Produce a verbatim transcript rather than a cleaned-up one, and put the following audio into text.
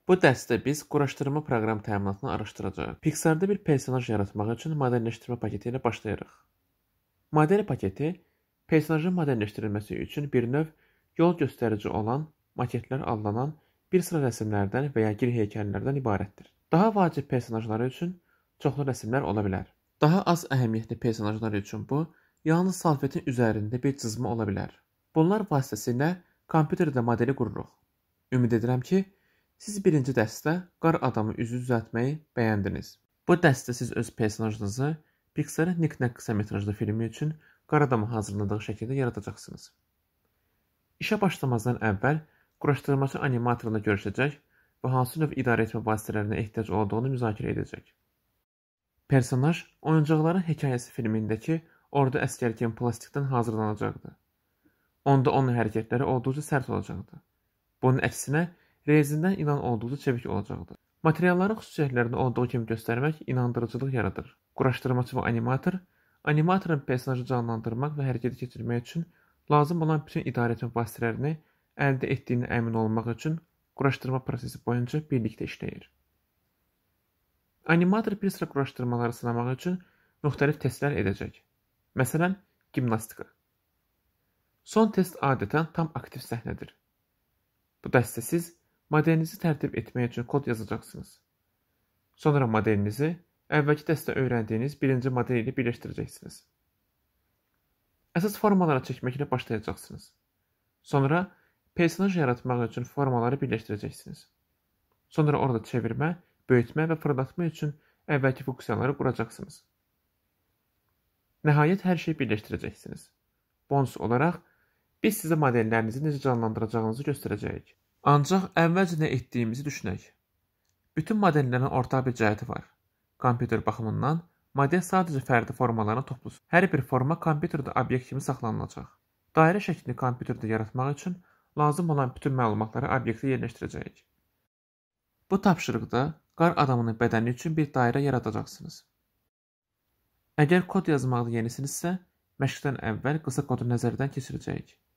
Bu dərsdə biz quraşdırma proqram təminatını araşdıracağıq. Pixar-da bir personaj yaratmaq üçün modelləşdirmə paketi ilə başlayırıq. Model paketi personajın modelləşdirilməsi üçün bir növ yol göstərici olan, maketlər adlanan bir sıra rəsmlərdən və ya gir heykəllərdən ibarətdir. Daha vacib personajları üçün çoxlu rəsmlər ola bilər. Daha az əhəmiyyətli personajlar üçün bu, yalnız salfetin üzərində bir cızma ola bilər. Bunlar vasitəsilə kompüterdə modeli qururuq. Ümid edirəm ki, siz birinci dərsdə qar adamı üzü düzəltməyi bəyəndiniz. Bu dərsdə siz öz personajınızı Pixar-ın Nick Nack qısa metrajlı filmi üçün qar adamı hazırladığı şəkildə yaradacaqsınız. İşə başlamazdan əvvəl quraşdırmacı animatorla görüşəcək və hansı növ idarə etmə vasitələrinə ehtiyac olduğunu müzakirə edəcək. Personaj Oyuncaqların Hekayəsi filmindəki ordu əsgər kimi plastikdən hazırlanacaqdır. Onda onun hərəkətləri olduqca sərt olacaqdır. Bunun əksinə, rezindən ilan olduqca çevik olacaqdır. Materialların xüsusiyyətlərini olduğu kimi göstərmək inandırıcılıq yaradır. Quraşdırmacı və animator, animatorun personajı canlandırmaq və hərəkət keçirmək üçün lazım olan bütün idarə etmə vasitələrini əldə etdiyini əmin olmaq üçün quraşdırma prosesi boyunca birlikdə işləyir. Animator bir sıra quraşdırmaları sınamaq üçün müxtəlif testlər edəcək. Məsələn, gimnastika. Son test adətən tam aktiv səhnədir. Bu dərsdə siz modelinizi tərtib etmək üçün kod yazacaqsınız. Sonra modelinizi əvvəlki dərsdə öyrəndiyiniz birinci model ilə birləşdirəcəksiniz. Əsas formalara çəkməklə başlayacaqsınız. Sonra personaj yaratmaq üçün formaları birləşdirəcəksiniz. Sonra orada çevirmə, böyütmə və fırlatma üçün əvvəlki funksiyaları quracaqsınız. Nəhayət hər şeyi birləşdirəcəksiniz. Bonus olaraq biz sizə modellərinizi necə canlandıracağınızı göstərəcəyik. Ancaq əvvəlcə nə etdiyimizi düşünək. Bütün modellərin ortaq bir cəhəti var. Kompüter baxımından model sadəcə fərdi formaların toplusudur. Hər bir forma kompüterdə obyekt kimi saxlanılacaq. Dairə şəklini kompüterdə yaratmaq üçün lazım olan bütün məlumatları obyektə yerləşdirəcəyik. Bu tapşırıqda qar adamının bədəni üçün bir dairə yaradacaqsınız. Əgər kod yazmaqda yenisinizsə, məşqdən əvvəl qısa kodu nəzərdən keçirəcəyik.